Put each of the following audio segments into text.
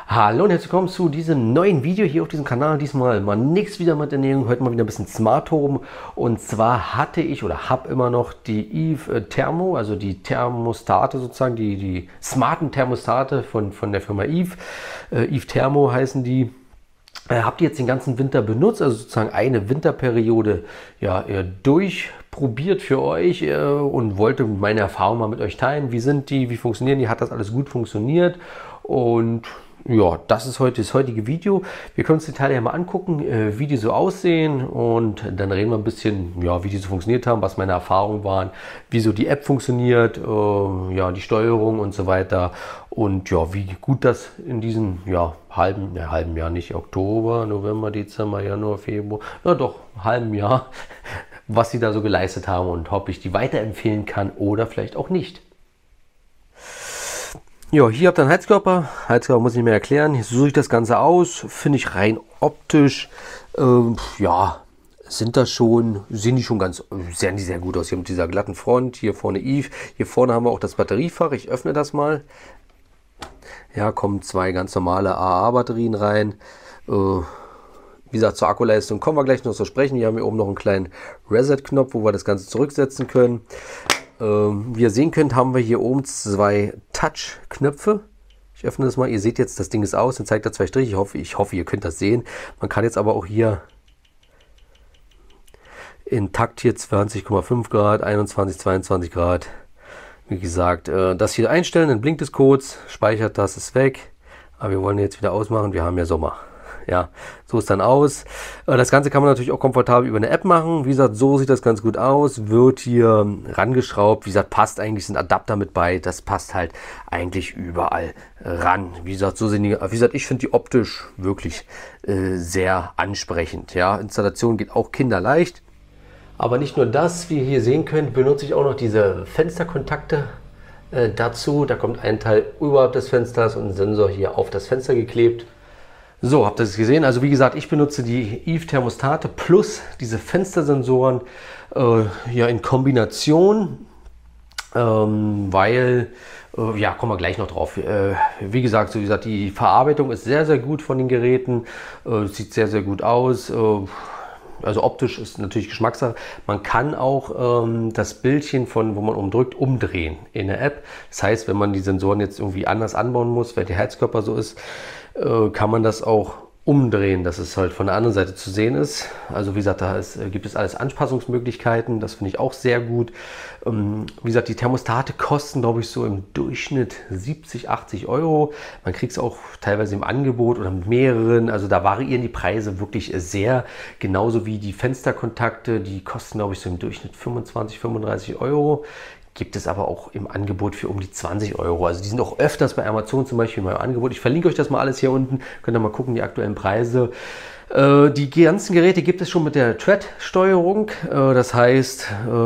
Hallo und herzlich willkommen zu diesem neuen Video hier auf diesem Kanal. Diesmal mal nichts wieder mit Ernährung, heute mal wieder ein bisschen Smart Home. Und zwar hatte ich oder habe immer noch die Eve Thermo, also die Thermostate sozusagen, die smarten Thermostate von der Firma Eve. Eve Thermo heißen die. Habt die jetzt den ganzen Winter benutzt, also sozusagen eine Winterperiode durchprobiert für euch und wollte meine Erfahrungen mal mit euch teilen. Wie sind die, wie funktionieren die, hat das alles gut funktioniert? Und ja, das ist heute das heutige Video. Wir können uns die Teile ja mal angucken, wie die so aussehen, und dann reden wir ein bisschen, ja, wie die so funktioniert haben, was meine Erfahrungen waren, wie so die App funktioniert, ja, die Steuerung und so weiter, und ja, wie gut das in diesem halben Jahr, nicht Oktober, November, Dezember, Januar, Februar, na doch, halben Jahr, was sie da so geleistet haben und ob ich die weiterempfehlen kann oder vielleicht auch nicht. Ja, hier habt ihr einen Heizkörper. Heizkörper muss ich nicht mehr erklären. Hier so sieht das Ganze aus. Finde ich rein optisch, ja, sehen die schon ganz, sehen die sehr gut aus. Hier mit dieser glatten Front, hier vorne Eve. Hier vorne haben wir auch das Batteriefach. Ich öffne das mal. Ja, kommen zwei ganz normale AA-Batterien rein. Wie gesagt, zur Akkuleistung kommen wir gleich noch zu sprechen. Hier haben wir oben noch einen kleinen Reset-Knopf, wo wir das Ganze zurücksetzen können. Wie ihr sehen könnt, haben wir hier oben zwei Touch-Knöpfe. Ich öffne das mal. Ihr seht jetzt, das Ding ist aus. Dann zeigt er zwei Striche. Ich hoffe, ihr könnt das sehen. Man kann jetzt aber auch hier in Takt hier 20,5 Grad, 21, 22 Grad. Wie gesagt, das hier einstellen, dann blinkt es kurz, speichert das, ist weg. Aber wir wollen jetzt wieder ausmachen. Wir haben ja Sommer. Ja, so ist dann aus. Das Ganze kann man natürlich auch komfortabel über eine App machen. Wie gesagt, so sieht das ganz gut aus. Wird hier rangeschraubt. Wie gesagt, passt eigentlich, sind Adapter mit bei. Das passt halt eigentlich überall ran. Wie gesagt, so sind die. Wie gesagt, ich finde die optisch wirklich sehr ansprechend. Ja, Installation geht auch kinderleicht. Aber nicht nur das, wie ihr hier sehen könnt, benutze ich auch noch diese Fensterkontakte dazu. Da kommt ein Teil überhalb des Fensters und ein Sensor hier auf das Fenster geklebt. So, habt ihr das gesehen? Also wie gesagt, ich benutze die Eve Thermostate plus diese Fenstersensoren ja in Kombination, weil, ja, kommen wir gleich noch drauf. Wie gesagt, die Verarbeitung ist sehr, sehr gut von den Geräten, sieht sehr, sehr gut aus. Also optisch ist natürlich Geschmackssache. Man kann auch das Bildchen wo man umdrückt, umdrehen in der App. Das heißt, wenn man die Sensoren jetzt irgendwie anders anbauen muss, weil der Heizkörper so ist, kann man das auch umdrehen, dass es halt von der anderen Seite zu sehen ist. Also wie gesagt, gibt es alles Anpassungsmöglichkeiten, das finde ich auch sehr gut. Wie gesagt, die Thermostate kosten, glaube ich, so im Durchschnitt 70, 80 Euro. Man kriegt es auch teilweise im Angebot oder mit mehreren, also da variieren die Preise wirklich sehr. Genauso wie die Fensterkontakte, die kosten, glaube ich, so im Durchschnitt 25, 35 Euro. Gibt es aber auch im Angebot für um die 20 Euro. Also die sind auch öfters bei Amazon zum Beispiel in meinem Angebot. Ich verlinke euch das mal alles hier unten. Könnt ihr mal gucken, die aktuellen Preise. Die ganzen Geräte gibt es schon mit der Thread-Steuerung. Das heißt,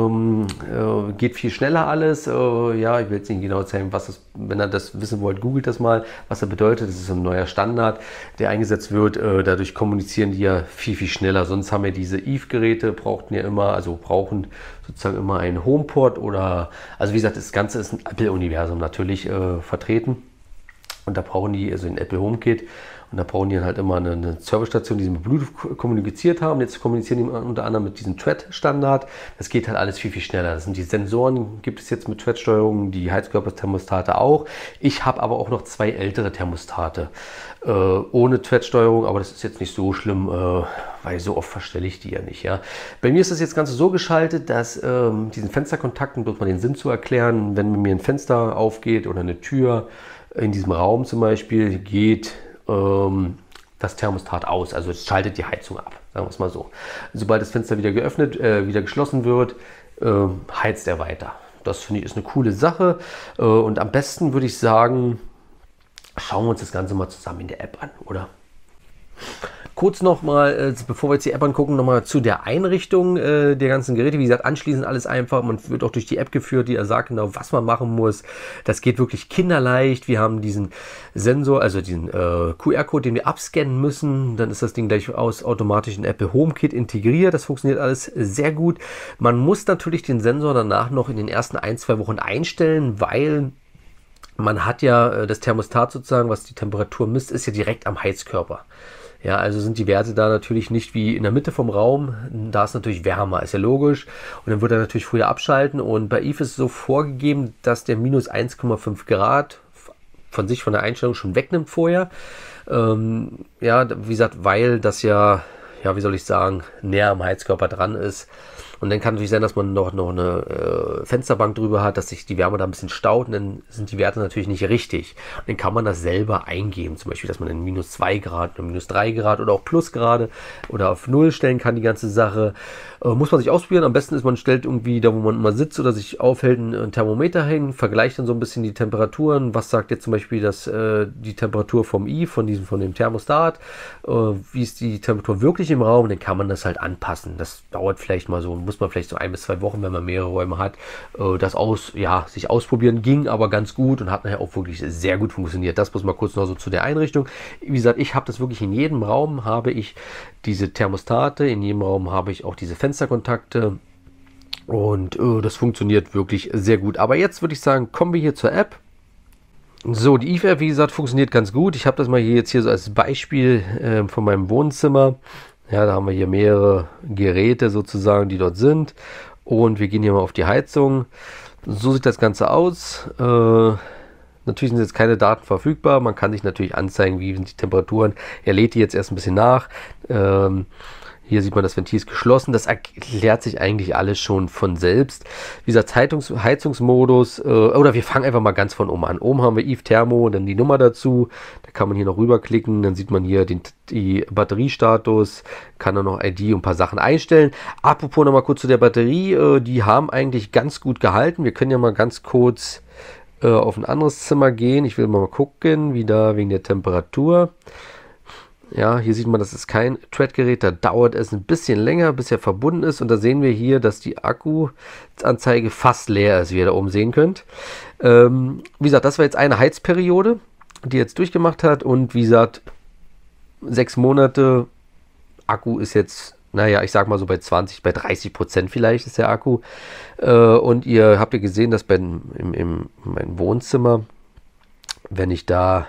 geht viel schneller alles. Ja, ich will jetzt nicht genau zeigen, was das, wenn ihr das wissen wollt, googelt das mal, was das bedeutet. Das ist ein neuer Standard, der eingesetzt wird. Dadurch kommunizieren die ja viel, viel schneller. Sonst haben wir diese Eve-Geräte, brauchen sozusagen immer einen HomePod oder, also wie gesagt, das Ganze ist ein Apple-Universum natürlich vertreten. Und da brauchen die, also ein Apple HomeKit, und da brauchen die dann halt immer eine Servicestation, die sie mit Bluetooth kommuniziert haben. Jetzt kommunizieren die unter anderem mit diesem Thread-Standard. Das geht halt alles viel, viel schneller. Das sind die Sensoren, gibt es jetzt mit Thread-Steuerung, die Heizkörperthermostate auch. Ich habe aber auch noch zwei ältere Thermostate ohne Thread-Steuerung, aber das ist jetzt nicht so schlimm, weil so oft verstelle ich die ja nicht. Ja. Bei mir ist das jetzt Ganze so geschaltet, dass diesen Fensterkontakten, bloß mal den Sinn zu erklären, wenn mir ein Fenster aufgeht oder eine Tür in diesem Raum zum Beispiel, geht das Thermostat aus, also es schaltet die Heizung ab, sagen wir es mal so. Sobald das Fenster wieder geöffnet, wieder geschlossen wird, heizt er weiter. Das finde ich ist eine coole Sache, und am besten würde ich sagen, schauen wir uns das Ganze mal zusammen in der App an, oder? Kurz nochmal, bevor wir jetzt die App angucken, nochmal zu der Einrichtung der ganzen Geräte. Wie gesagt, anschließend alles einfach. Man wird auch durch die App geführt, die sagt genau, was man machen muss. Das geht wirklich kinderleicht. Wir haben diesen Sensor, also diesen QR-Code, den wir abscannen müssen. Dann ist das Ding gleich automatisch in Apple HomeKit integriert. Das funktioniert alles sehr gut. Man muss natürlich den Sensor danach noch in den ersten 1, 2 Wochen einstellen, weil man hat ja das Thermostat sozusagen, was die Temperatur misst, ist ja direkt am Heizkörper. Ja, also sind die Werte da natürlich nicht wie in der Mitte vom Raum. Da ist natürlich wärmer, ist ja logisch. Und dann wird er natürlich früher abschalten. Und bei Eve ist es so vorgegeben, dass der minus 1,5 Grad von der Einstellung schon wegnimmt vorher. Ja, wie gesagt, weil das ja, wie soll ich sagen, näher am Heizkörper dran ist. Und dann kann natürlich sein, dass man noch eine Fensterbank drüber hat, dass sich die Wärme da ein bisschen staut und dann sind die Werte natürlich nicht richtig. Und dann kann man das selber eingeben, zum Beispiel, dass man in minus 2 Grad oder minus 3 Grad oder auch Plusgrade oder auf 0 stellen kann, die ganze Sache. Muss man sich ausprobieren. Am besten ist, man stellt irgendwie da, wo man immer sitzt oder sich aufhält, ein Thermometer hin, vergleicht dann so ein bisschen die Temperaturen. Was sagt jetzt zum Beispiel die Temperatur vom Eve, von dem Thermostat? Wie ist die Temperatur wirklich im Raum? Dann kann man das halt anpassen. Das dauert vielleicht mal so, muss man vielleicht so 1 bis 2 Wochen, wenn man mehrere Räume hat, sich ausprobieren. Ging aber ganz gut und hat nachher auch wirklich sehr gut funktioniert. Das muss mal kurz noch so zu der Einrichtung. Wie gesagt, ich habe das wirklich in jedem Raum, habe ich diese Thermostate, in jedem Raum habe ich auch diese Fensterkontakte und das funktioniert wirklich sehr gut. Aber jetzt würde ich sagen, kommen wir hier zur App. So, die Eve App, wie gesagt, funktioniert ganz gut. Ich habe das mal hier so als Beispiel von meinem Wohnzimmer. Ja, da haben wir hier mehrere Geräte sozusagen, die dort sind. Und wir gehen hier mal auf die Heizung. So sieht das Ganze aus. Natürlich sind jetzt keine Daten verfügbar. Man kann sich natürlich anzeigen, wie sind die Temperaturen. Er lädt die jetzt erst ein bisschen nach. Hier sieht man, das Ventil ist geschlossen. Das erklärt sich eigentlich alles schon von selbst. Wie gesagt, Heizungsmodus. Oder wir fangen einfach mal ganz von oben an. Oben haben wir Eve Thermo und dann die Nummer dazu. Da kann man hier noch rüberklicken. Dann sieht man hier die Batteriestatus. Kann dann noch ID und ein paar Sachen einstellen. Apropos nochmal kurz zu der Batterie. Die haben eigentlich ganz gut gehalten. Wir können ja mal ganz kurz auf ein anderes Zimmer gehen. Ich will mal gucken, wie da wegen der Temperatur. Ja, hier sieht man, das ist kein Thread-Gerät. Da dauert es ein bisschen länger, bis er verbunden ist. Und da sehen wir hier, dass die Akkuanzeige fast leer ist, wie ihr da oben sehen könnt. Wie gesagt, das war jetzt eine Heizperiode, die jetzt durchgemacht hat. Und wie gesagt, 6 Monate. Akku ist jetzt, naja, ich sag mal so bei 30% vielleicht ist der Akku. Und ihr habt ja gesehen, dass in meinem Wohnzimmer, wenn ich da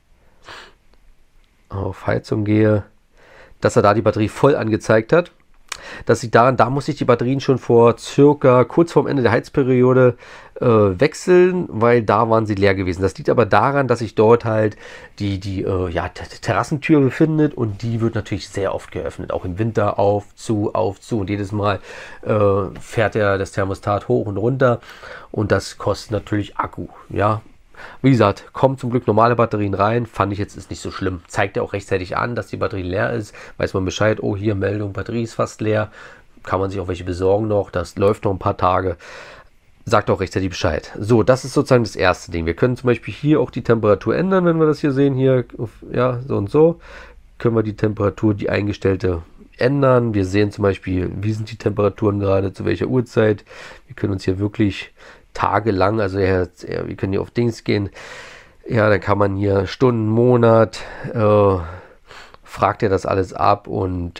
auf Heizung gehe, dass er da die Batterie voll angezeigt hat. Das liegt daran, da muss ich die Batterien schon kurz vorm Ende der Heizperiode wechseln, weil da waren sie leer gewesen. Das liegt aber daran, dass sich dort halt die Terrassentür befindet und die wird natürlich sehr oft geöffnet. Auch im Winter auf, zu. Und jedes Mal fährt das Thermostat hoch und runter und das kostet natürlich Akku. Ja. Wie gesagt, kommen zum Glück normale Batterien rein. Fand ich jetzt ist nicht so schlimm. Zeigt ja auch rechtzeitig an, dass die Batterie leer ist. Weiß man Bescheid, oh hier Meldung, Batterie ist fast leer. Kann man sich auch welche besorgen noch. Das läuft noch ein paar Tage. Sagt auch rechtzeitig Bescheid. So, das ist sozusagen das erste Ding. Wir können zum Beispiel hier auch die Temperatur ändern, wenn wir das hier sehen. Hier, ja, so und so. Können wir die Temperatur, die eingestellte, ändern. Wir sehen zum Beispiel, wie sind die Temperaturen gerade, zu welcher Uhrzeit. Wir können uns hier wirklich tagelang, also wir können hier auf Dings gehen, ja, dann kann man hier Stunden, Monat, fragt er das alles ab und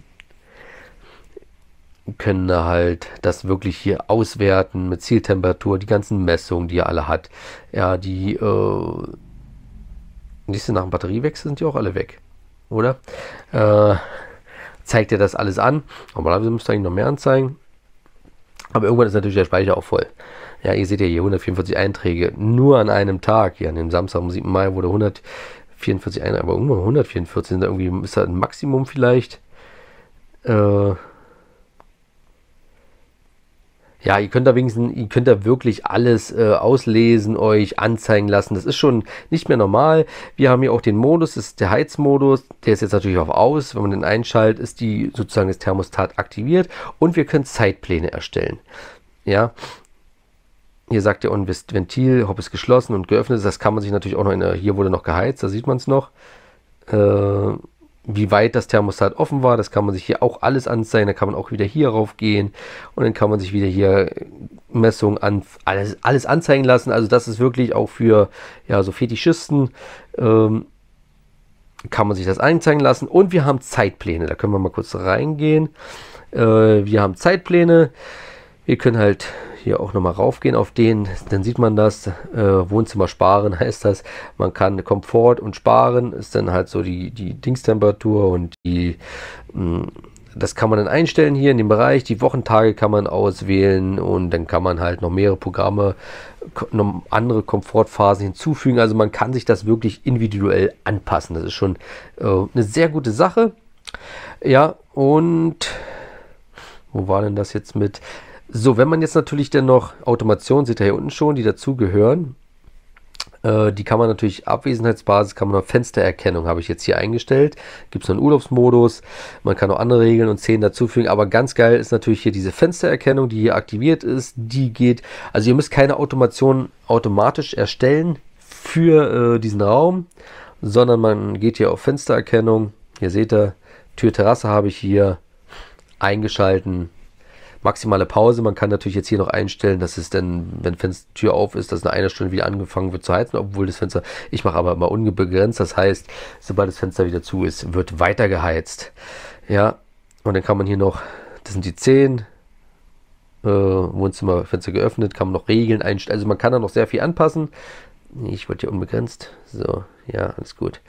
können halt das wirklich hier auswerten mit Zieltemperatur, die ganzen Messungen, die er alle hat. Ja, die nächste nach dem Batteriewechsel sind die auch alle weg, oder? Zeigt er das alles an. Normalerweise müsste eigentlich noch mehr anzeigen. Aber irgendwann ist natürlich der Speicher auch voll. Ja, ihr seht ja hier 144 Einträge nur an einem Tag. Hier an dem Samstag am 7. Mai wurde 144 Einträge, aber irgendwann 144 sind da irgendwie, ist da ein Maximum vielleicht. Ja, ihr könnt da wirklich alles auslesen, euch anzeigen lassen. Das ist schon nicht mehr normal. Wir haben hier auch den Modus, das ist der Heizmodus. Der ist jetzt natürlich auf aus. Wenn man den einschaltet, ist sozusagen das Thermostat aktiviert. Und wir können Zeitpläne erstellen. Ja, hier sagt der Ventil, ob es geschlossen und geöffnet ist. Das kann man sich natürlich auch noch hier wurde noch geheizt, da sieht man es noch. Wie weit das Thermostat offen war, das kann man sich hier auch alles anzeigen. Da kann man auch wieder hier rauf gehen und dann kann man sich wieder hier Messungen alles anzeigen lassen. Also das ist wirklich auch für so Fetischisten, kann man sich das anzeigen lassen. Und wir haben Zeitpläne, da können wir mal kurz reingehen. Wir haben Zeitpläne. Wir können halt hier auch nochmal raufgehen auf den, dann sieht man das, Wohnzimmer sparen heißt das, man kann Komfort und sparen, ist dann halt so die Dingstemperatur und das kann man dann einstellen hier in dem Bereich, die Wochentage kann man auswählen und dann kann man halt noch mehrere Programme, noch andere Komfortphasen hinzufügen, also man kann sich das wirklich individuell anpassen, das ist schon eine sehr gute Sache. Ja, und wo war denn das jetzt mit? So, wenn man jetzt natürlich dann noch Automation, seht ihr hier unten schon, die dazu gehören, die kann man natürlich Abwesenheitsbasis, kann man noch Fenstererkennung, habe ich jetzt hier eingestellt. Gibt es noch einen Urlaubsmodus, man kann noch andere Regeln und Szenen dazufügen, aber ganz geil ist natürlich hier diese Fenstererkennung, die hier aktiviert ist, die geht, also ihr müsst keine Automation automatisch erstellen für diesen Raum, sondern man geht hier auf Fenstererkennung, hier seht ihr, Tür-Terrasse habe ich hier eingeschalten. Maximale Pause, man kann natürlich jetzt hier noch einstellen, dass es dann, wenn Tür auf ist, dass nach einer Stunde wieder angefangen wird zu heizen, obwohl das Fenster, ich mache aber immer unbegrenzt, das heißt, sobald das Fenster wieder zu ist, wird weiter geheizt. Ja, und dann kann man hier noch, das sind die 10, Wohnzimmer, Fenster geöffnet, kann man noch Regeln einstellen, also man kann da noch sehr viel anpassen. Ich wollte hier unbegrenzt, so, ja, alles gut.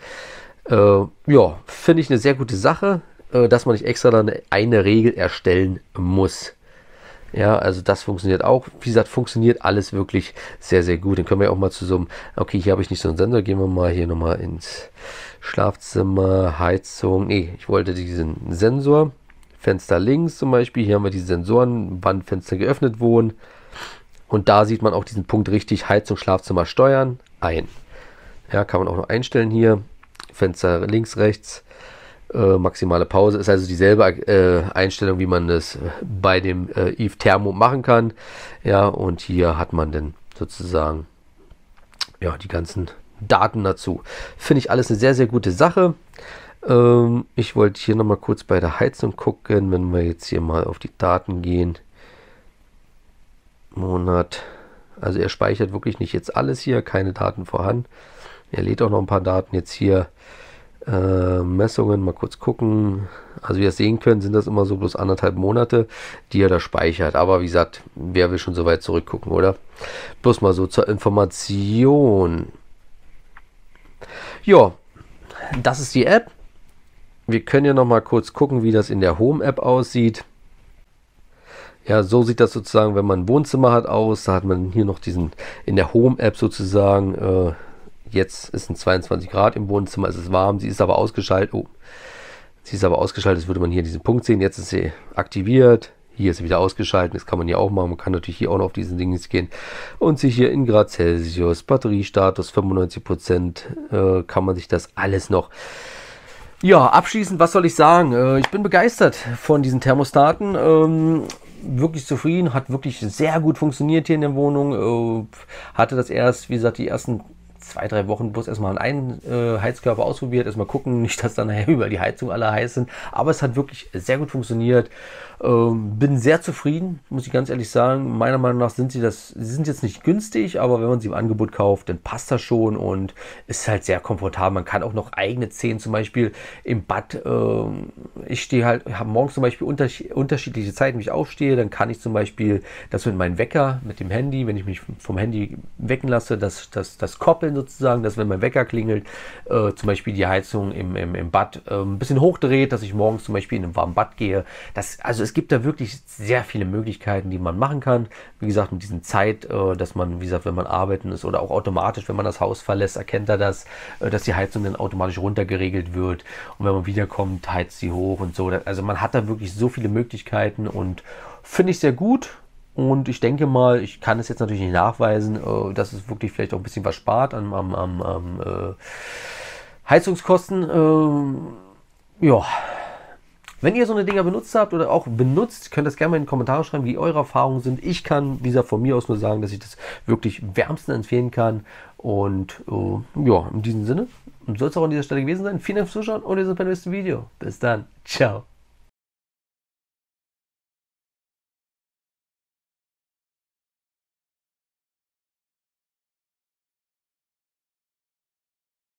Ja, finde ich eine sehr gute Sache, dass man nicht extra dann eine Regel erstellen muss. Ja, also das funktioniert auch. Wie gesagt, funktioniert alles wirklich sehr, sehr gut. Dann können wir ja auch mal zu so einem, okay, hier habe ich nicht so einen Sensor, gehen wir mal hier nochmal ins Schlafzimmer, Heizung. Nee, ich wollte diesen Sensor. Fenster links zum Beispiel, hier haben wir die Sensoren, wann Fenster geöffnet wurden. Und da sieht man auch diesen Punkt richtig, Heizung, Schlafzimmer steuern, ein. Ja, kann man auch noch einstellen hier. Fenster links, rechts. Maximale Pause ist also dieselbe Einstellung, wie man das bei dem Eve Thermo machen kann. Ja, und hier hat man dann sozusagen ja die ganzen Daten dazu. Finde ich alles eine sehr, sehr gute Sache. Ich wollte hier nochmal kurz bei der Heizung gucken, wenn wir jetzt hier mal auf die Daten gehen. Monat. Also er speichert wirklich nicht jetzt alles hier, keine Daten vorhanden. Er lädt auch noch ein paar Daten jetzt hier. Messungen, mal kurz gucken. Also wie ihr sehen könnt, sind das immer so bloß 1,5 Monate, die er da speichert. Aber wie gesagt, wer will schon so weit zurückgucken, oder? Bloß mal so zur Information. Ja, das ist die App. Wir können ja noch mal kurz gucken, wie das in der Home-App aussieht. Ja, so sieht das sozusagen, wenn man ein Wohnzimmer hat, aus. Da hat man hier noch diesen, in der Home-App sozusagen, jetzt ist es 22 Grad im Wohnzimmer, es ist warm, sie ist aber ausgeschaltet. Oh, sie ist aber ausgeschaltet, das würde man hier diesen Punkt sehen. Jetzt ist sie aktiviert, hier ist sie wieder ausgeschaltet, das kann man hier auch machen. Man kann natürlich hier auch noch auf diesen Ding gehen und sich hier in Grad Celsius, Batteriestatus 95%, kann man sich das alles noch. Ja, abschließend, was soll ich sagen? Ich bin begeistert von diesen Thermostaten. Wirklich zufrieden, hat wirklich sehr gut funktioniert hier in der Wohnung. Hatte das erst, wie gesagt, die ersten 2-3 Wochen bloß erstmal einen Heizkörper ausprobiert, erstmal gucken, nicht, dass dann nachher über die Heizung alle heiß sind, aber es hat wirklich sehr gut funktioniert. Bin sehr zufrieden, muss ich ganz ehrlich sagen. Meiner Meinung nach sind sie sind jetzt nicht günstig, aber wenn man sie im Angebot kauft, dann passt das schon und ist halt sehr komfortabel. Man kann auch noch eigene Szenen zum Beispiel im Bad, ich stehe halt, habe morgens zum Beispiel unterschiedliche Zeiten, wenn ich aufstehe, dann kann ich zum Beispiel das mit meinem Wecker, mit dem Handy, wenn ich mich vom Handy wecken lasse, das koppeln sozusagen, dass wenn mein Wecker klingelt, zum Beispiel die Heizung im Bad ein bisschen hochdreht, dass ich morgens zum Beispiel in ein warmes Bad gehe. Also es gibt da wirklich sehr viele Möglichkeiten, die man machen kann. Wie gesagt, mit diesen Zeit, dass man, wie gesagt, wenn man arbeiten ist oder auch automatisch, wenn man das Haus verlässt, erkennt er das, dass die Heizung dann automatisch runtergeregelt wird. Und wenn man wiederkommt, heizt sie hoch und so. Also man hat da wirklich so viele Möglichkeiten und finde ich sehr gut. Und ich denke mal, ich kann es jetzt natürlich nicht nachweisen, dass es wirklich vielleicht auch ein bisschen was spart an Heizungskosten. Ja. Wenn ihr so eine Dinger benutzt habt oder auch benutzt, könnt ihr das gerne mal in die Kommentare schreiben, wie eure Erfahrungen sind. Ich kann, wie gesagt, von mir aus nur sagen, dass ich das wirklich wärmstens empfehlen kann. Und ja, in diesem Sinne soll es auch an dieser Stelle gewesen sein. Vielen Dank fürs Zuschauen und wir sehen uns beim nächsten Video. Bis dann. Ciao.